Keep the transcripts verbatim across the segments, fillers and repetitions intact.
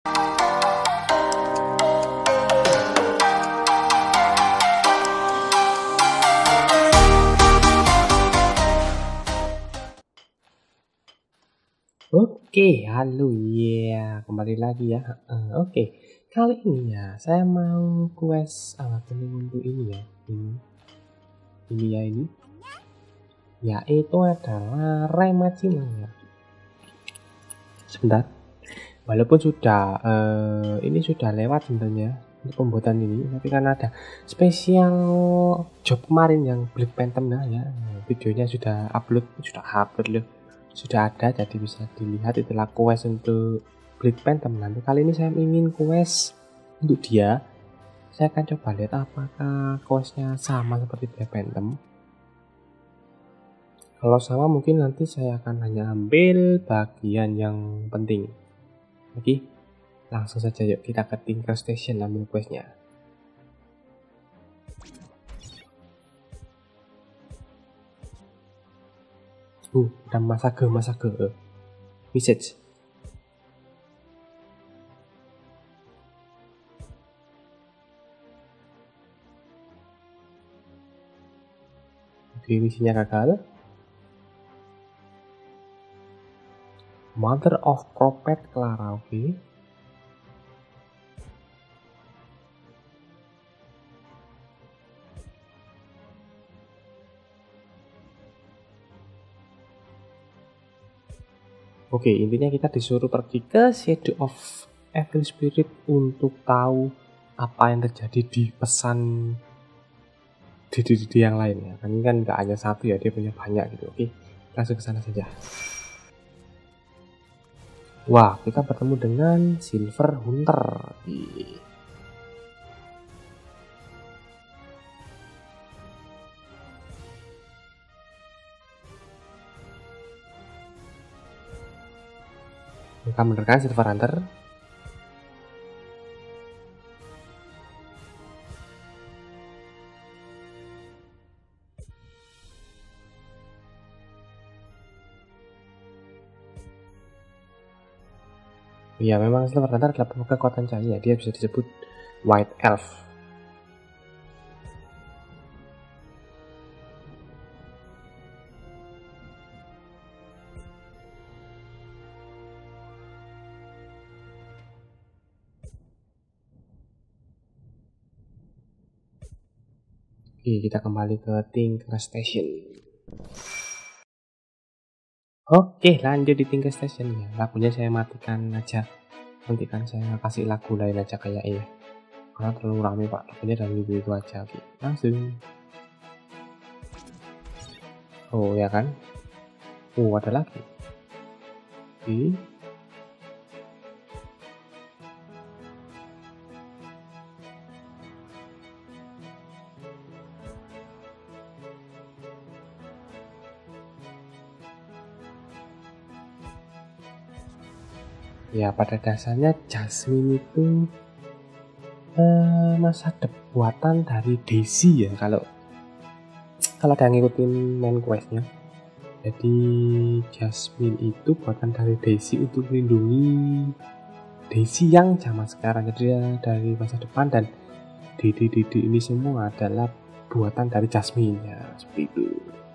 Oke, halo ya, kembali lagi ya. Uh, Oke, kali ini ya saya mau quest apa untuk ini ya, ini, ini ya ini, yaitu adalah Remachina ya. Sebentar, walaupun sudah uh, ini sudah lewat sebenarnya untuk pembuatan ini, tapi karena ada spesial job kemarin yang Black Phantom nah ya, videonya sudah upload, sudah upload loh. Sudah ada, jadi bisa dilihat itulah quest untuk Black Phantom. Nanti kali ini saya ingin quest untuk dia. Saya akan coba lihat apakah questnya sama seperti Black Phantom. Kalau sama mungkin nanti saya akan hanya ambil bagian yang penting. Oke, langsung saja yuk kita ke Tinker Station ambil questnya. Uh, ada masake masake message. Oke, misinya gagal. Mother of Prophet Clara, oke. Okay. Oke, intinya kita disuruh pergi ke Shadow of Evil Spirit untuk tahu apa yang terjadi di pesan di, di, di yang lain ya. Kan ini kan nggak hanya satu ya, dia punya banyak gitu. Oke, langsung ke sana saja. Wah, kita bertemu dengan Silver Hunter. Kamu bener kan Silver Hunter? Iya, memang Silver Hunter adalah kekuatan cahaya. Dia bisa disebut White Elf. Oke, kita kembali ke Tinker Station. Oke, lanjut di Tinker Station ya. Lagunya saya matikan aja. Nanti kan saya kasih lagu lain aja kayak ini. Karena terlalu rame pak. Lagunya dari itu, itu aja. Oke, langsung. Oh ya kan? Oh ada lagi. Oke. Ya pada dasarnya Jasmine itu eh, masa buatan dari Daisy ya kalau kalau ada yang ngikutin main questnya. Jadi Jasmine itu buatan dari Daisy untuk melindungi Daisy yang zaman sekarang. Jadi dari masa depan dan Dede-dede ini semua adalah buatan dari Jasmine ya seperti itu.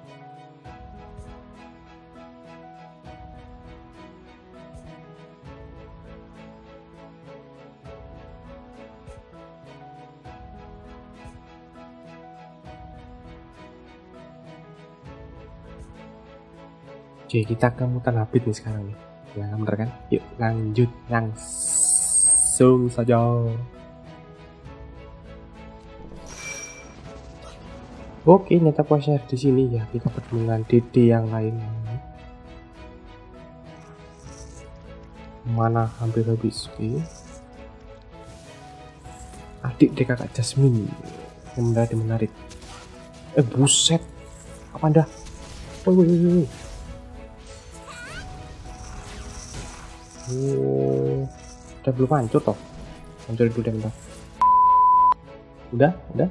Oke, kita ke mutan habit nih sekarang nih. Ya, bener kan? Yuk, lanjut langsung saja. Oke, nyata questnya di sini ya. Kita bertemu dengan Dede yang lain. Mana hampir habis. Oke. Adik dek kakak Jasmine yang menjadi menarik. Eh buset, apa anda? Woi woi woi. Oh, udah belum hancur toh? Hancur dulu deh bentar. Udah, udah.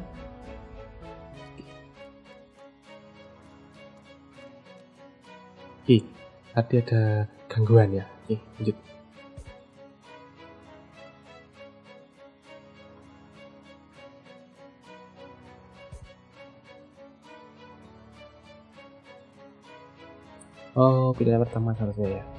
Oke, tadi ada gangguan ya. Oke, lanjut. Oh, pilihan pertama seharusnya ya.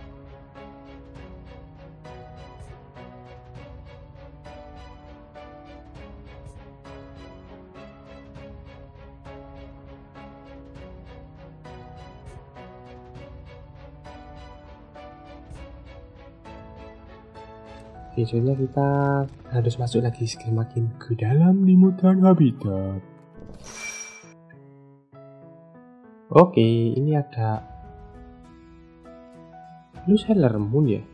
Oke, soalnya kita harus masuk lagi semakin ke dalam limutan habitat. Oke, ini ada Blue Sailor Moon ya.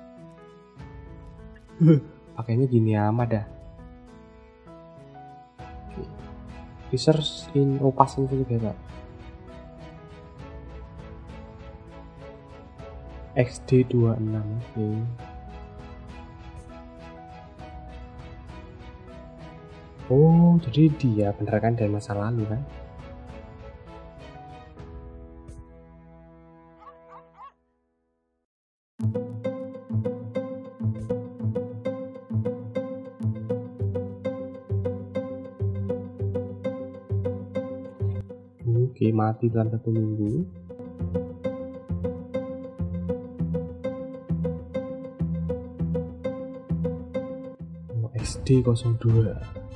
Pakainya gini amat dah. Oke. Research in opasin juga gak? X D dua puluh enam. Oke. Oh, jadi dia bener kan dari masa lalu kan? Oke, mati dalam satu minggu. X D nol dua.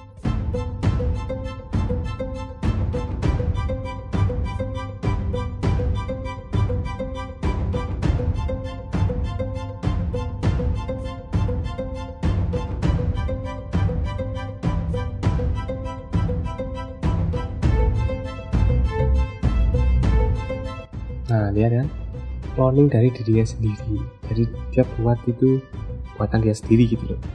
Nah, lihat kan, cloning dari dirinya sendiri. Jadi dia buat itu buatan dia sendiri gitu loh.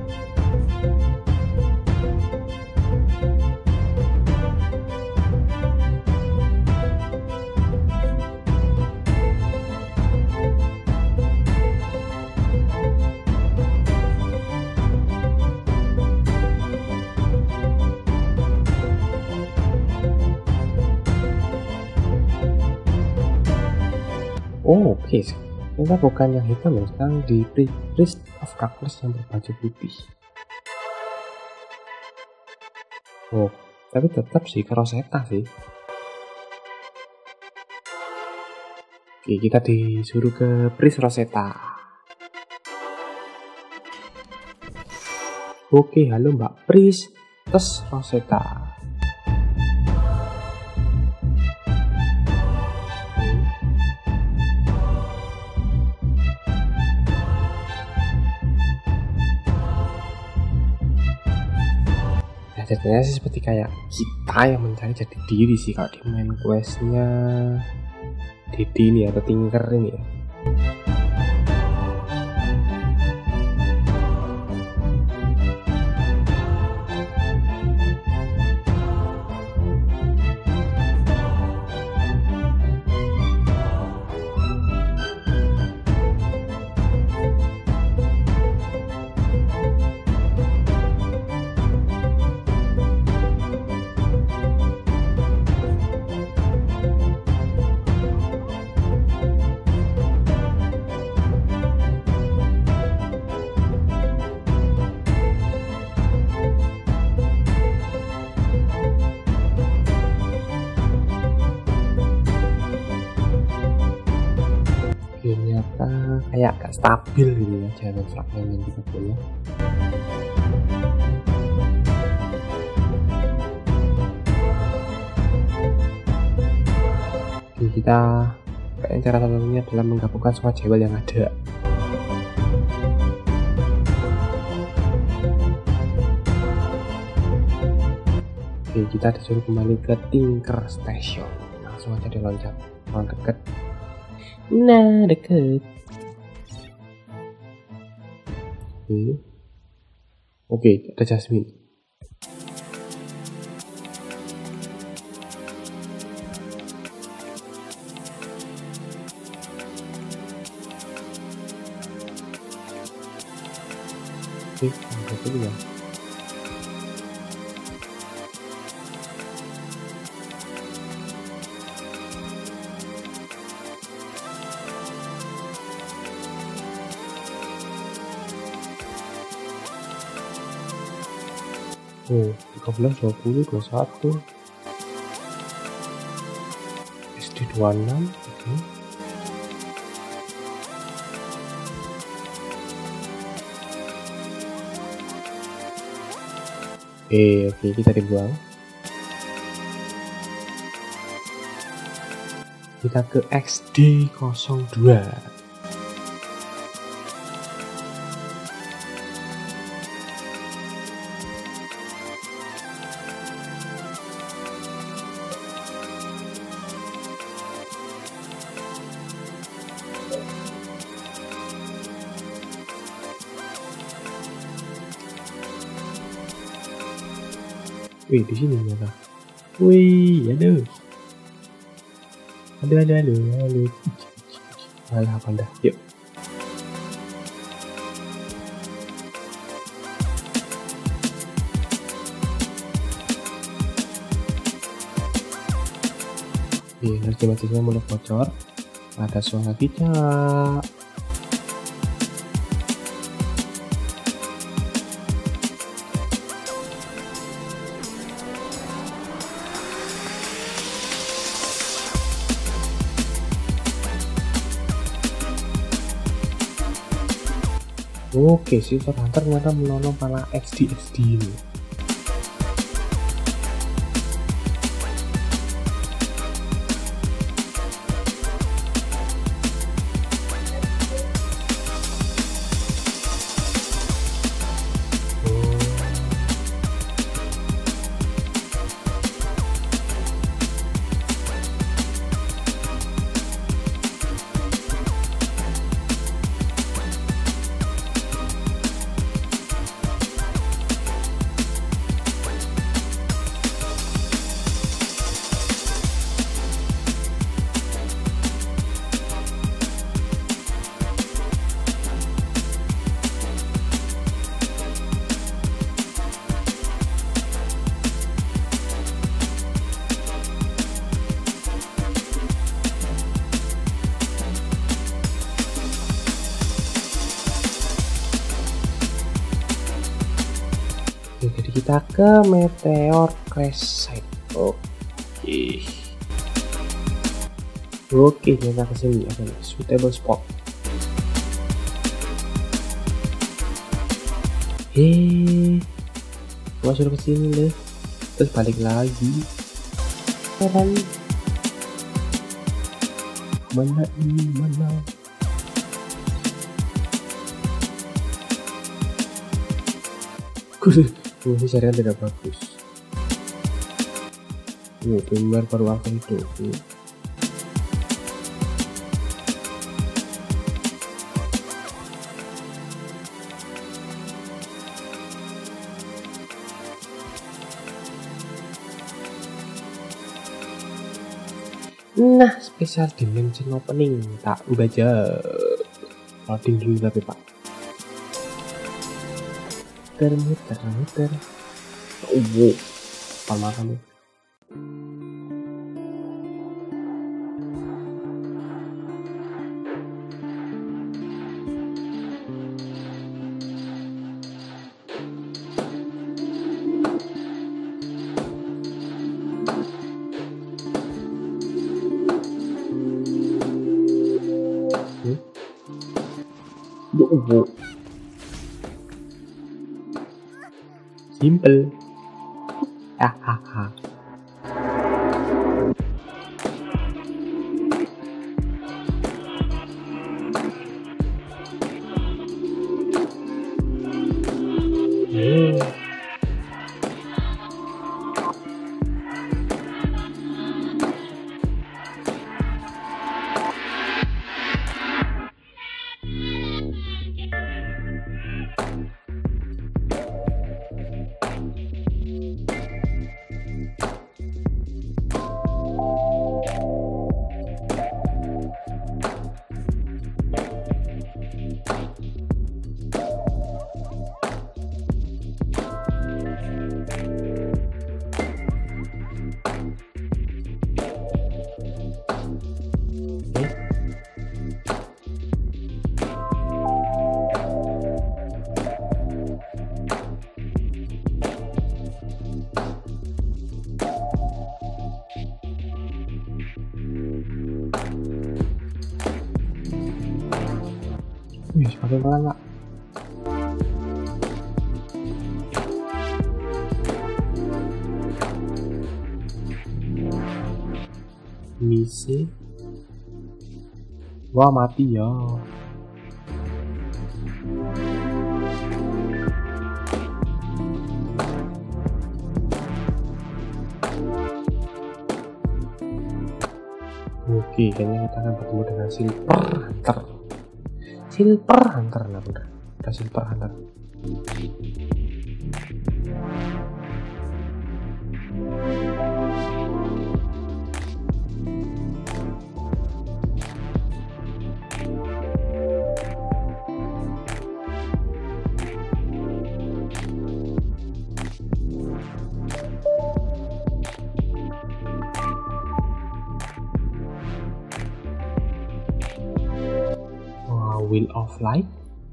Oh, oke. Okay. Kita bukan yang hitam ya, sekarang di Priest of Darkness yang berbaju putih. Oh, tapi tetap sih ke Rosetta sih. Oke, kita disuruh ke Priest Rosetta. Oke, halo Mbak Priest, terus Rosetta. Ceritanya sih seperti kayak kita yang mencari jati diri sih kalau di main questnya Dede ini atau Tinker ini ya. Ternyata kayak agak stabil gitu ya jalan fragmen yang kita punya. Oke, kita kayaknya cara satunya adalah menggabungkan semua jewel yang ada. Oke, kita disuruh kembali ke Tinker Station. Langsung aja diloncat, orang deket. Nah, deket. Oke, oke, ada Jasmine. Oke, ada dulu ya. Oh, tiga belas, dua puluh, dua puluh satu S D dua puluh enam. Oke. Eh, oke, kita dibuang. Kita ke X D nol dua. Wih, di sini nyata. Wih, aduh. Aduh, aduh, aduh, aduh. Malah apa dah? Yuk. Oke, energi magisnya mulai bocor. Ada suara tidak. Oke, Silver Hunter ternyata menolong para X D X D ini. Jadi kita ke Meteor Crash Site. Oke. Oke, kita ke sini ada suitable spot. Hei, gua suruh ke sini deh. Terus balik lagi. Keren. Mana ini mana? Gue ini jaringan tidak bagus. Oh, firmware baru aku itu. Nah, special dimension opening tak baca. Loading dulu tapi pak. Muter, muter, muter. Oh, wow. Apa makan nih? Hmm? Oh, wow. Simple. Hahaha. Hmm. Wih, semakin pelan pak. Mise. Wah, mati ya. Oke, kayaknya kita akan bertemu dengan Silver Hunter. Silver Hunter, nah bener. Kita Silver Hunter. Wheel of Light.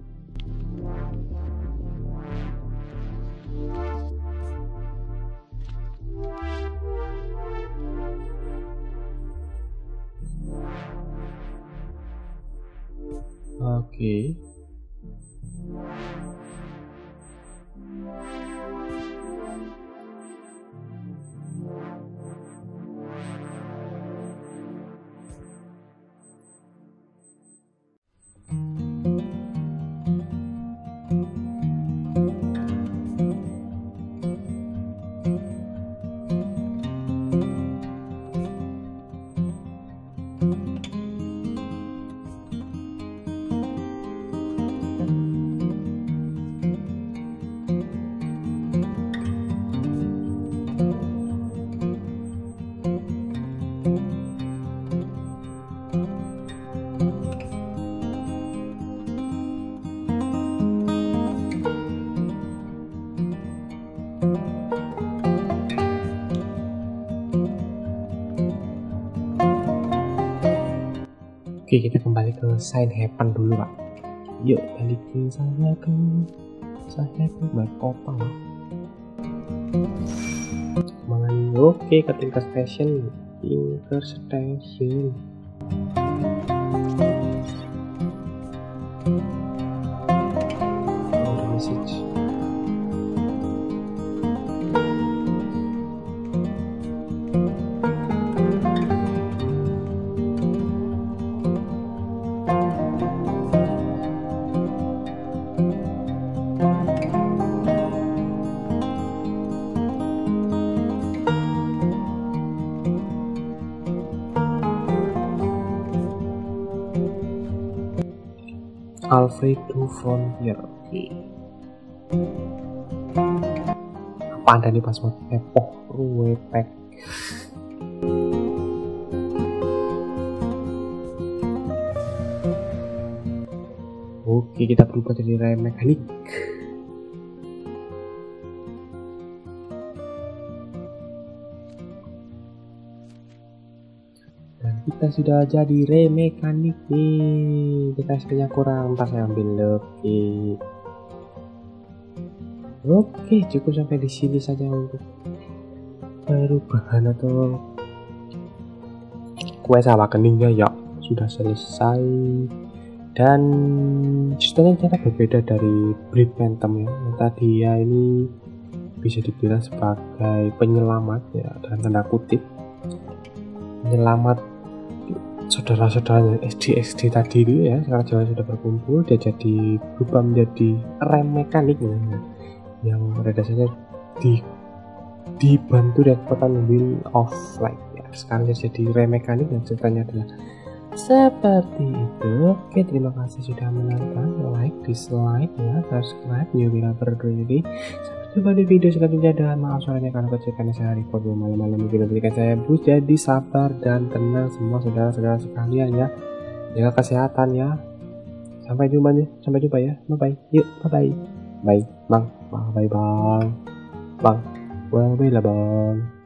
Oke. Okay. Oke, kita kembali ke Sign Heaven dulu, Pak. Yuk, balikin saya ke saya ke Black Opal. Semangat. Oke, ke Tinker Station. Tinker Station. Oh, message. Alfredo Frontier. Oke. Apa anda nih password epoch ruwepek? Oke, kita berubah jadi rem mekanik. Kita sudah jadi rem mekanik nih. Kita skill-nya kurang, pas saya ambil. Oke. Oke, cukup sampai di sini saja untuk perubahan atau kue sawah keningnya ya sudah selesai. Dan sistemnya ternyata berbeda dari Breed Phantom ya. Yang tadi ya ini bisa dibilang sebagai penyelamat ya, dalam tanda kutip penyelamat saudara-saudara S D S D tadi itu ya. Sekarang Jawa sudah berkumpul, dia jadi berubah menjadi rem mekanik ya, yang pada dasarnya di dibantu dari kekuatan Wheel of Light ya. Sekarang dia jadi rem mekanik dan ceritanya adalah seperti itu. Oke, terima kasih sudah menonton. Like, dislike ya, subscribe, new bila berdiri. Sampai jumpa di video selanjutnya. Dan maaf suaranya karena kecil karena saya record malam-malam, mungkin memberikan saya boost. Jadi sabar dan tenang semua saudara-saudara sekalian ya, jaga kesehatan ya. Sampai jumpa nih, sampai jumpa ya, bye bye. Yuk, bye bye. Bye bang, bye bye bang, bang, bye bye lah bang.